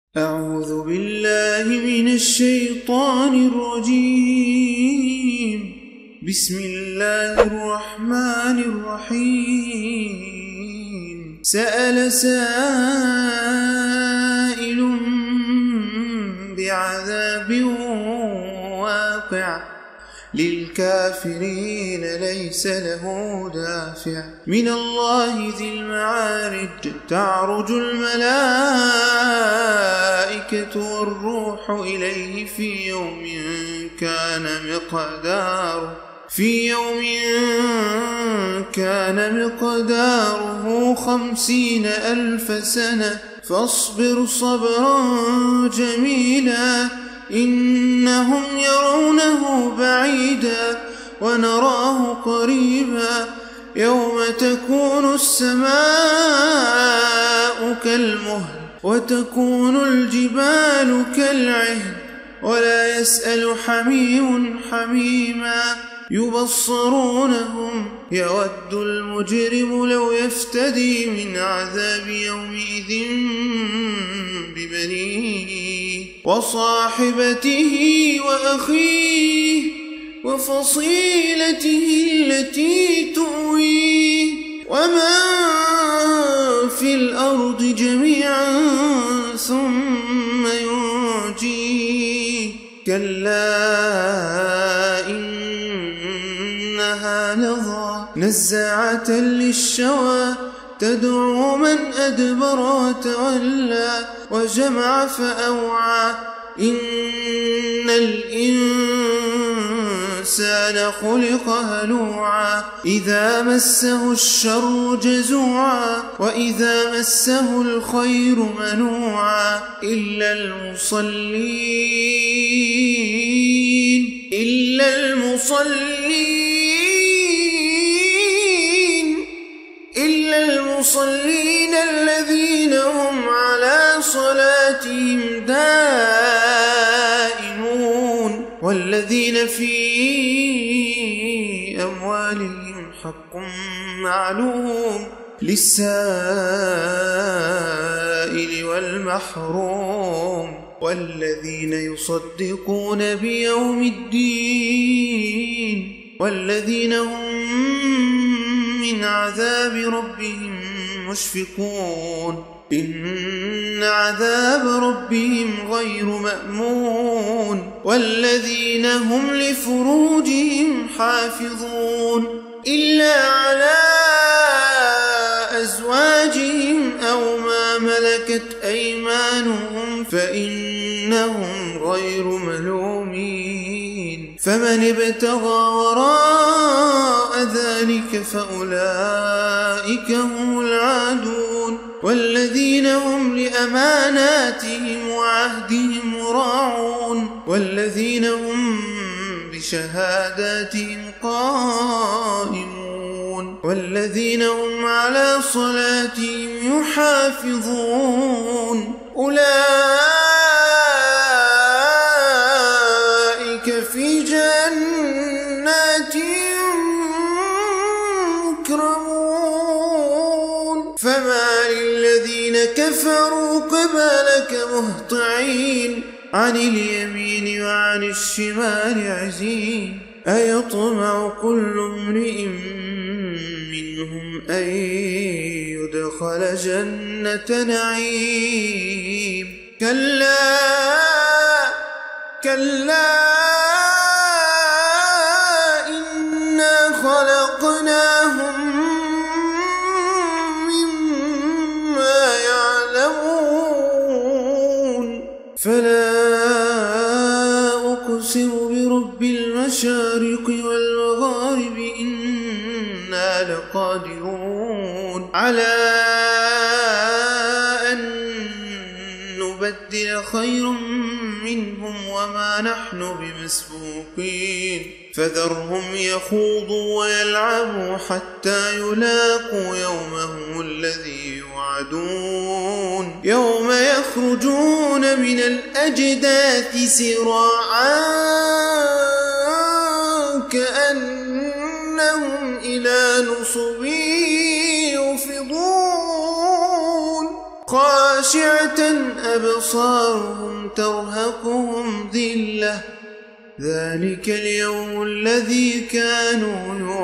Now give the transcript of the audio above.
أعوذ بالله من الشيطان الرجيم. بسم الله الرحمن الرحيم. سأل سائل بعذاب واقع للكافرين ليس له دافع من الله ذي المعارج. تعرج الملائكة والروح إليه في يوم كان مقداره 50,000 سنة فاصبر صبرا جميلا إنهم يرونه بعيدا ونراه قريبا يوم تكون السماء كالمهل وتكون الجبال كالعهن ولا يسأل حميم حميما يبصرونهم يود المجرم لو يفتدي من عذاب يومئذ ببنيه وصاحبته وأخيه وفصيلته التي تؤويه ومن في الأرض جميعا ثم ينجيه كلا إنها لظى نزاعة للشوى تدعو من أدبر وتولى وجمع فأوعى إن الإنسان خلق هلوعا إذا مسه الشر جزوعا وإذا مسه الخير منوعا إلا المصلين الذين هم على صلاتهم دائمون والذين في أموالهم حق معلوم للسائل والمحروم والذين يصدقون بيوم الدين والذين هم من عذاب ربهم مشفقون إن عذاب ربهم غير مأمون والذين هم لفروجهم حافظون إلا على أزواجهم أو ما ملكت أيمانهم فإنهم غير ملومين فمن ابتغى وراء ذلك فأولئك هم العادون والذين هم لأماناتهم وعهدهم راعون والذين هم بشهاداتهم قائمون والذين هم على صلاتهم يحافظون أولئك في جنات مكرمون فما للذين كفروا قبلك مهطعين عن اليمين وعن الشمال عزين أيطمع كل امرئ منهم أن يدخل جنة نعيم كلا إنا خلقناهم مما يعلمون فلا أقسم برب المشارق والمغارب إنا لقادرون على أن نبدل خيرا منهم وما نحن بمسبوقين فذرهم يخوضوا ويلعبوا حتى يلاقوا يومهم الذي يوعدون يوم يخرجون من الأجداث سراعا كأنهم إلى نصب يوفضون خاشعة أبصارهم ترهقهم ذلة ذلك اليوم الذي كانوا